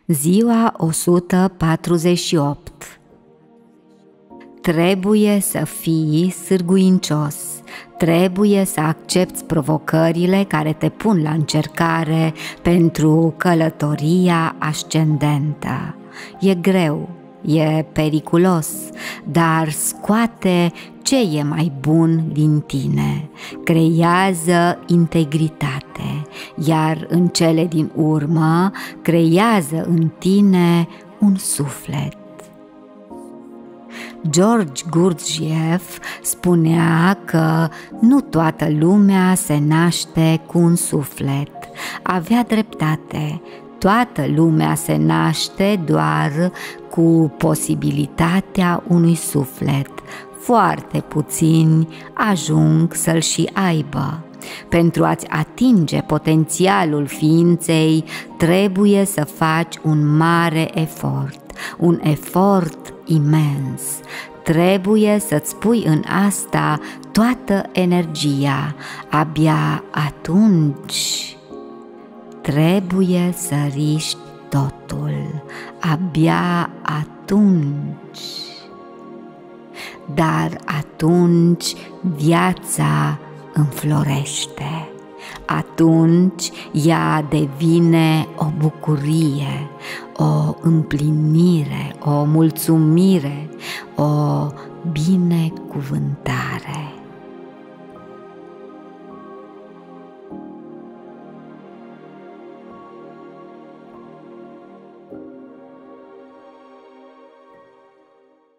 Ziua 148. Trebuie să fii sârguincios, trebuie să accepti provocările care te pun la încercare pentru călătoria ascendentă. E greu, e periculos, dar scoate ce e mai bun din tine, creează integritate, iar în cele din urmă creează în tine un suflet. George Gurdjieff spunea că nu toată lumea se naște cu un suflet. Avea dreptate. Toată lumea se naște doar cu posibilitatea unui suflet. Foarte puțini ajung să-l și aibă. Pentru a-ți atinge potențialul ființei, trebuie să faci un mare efort, un efort imens. Trebuie să-ți pui în asta toată energia. Abia atunci trebuie să riști totul. Abia atunci. Dar atunci viața înflorește. Atunci ea devine o bucurie, o împlinire, o mulțumire, o binecuvântare.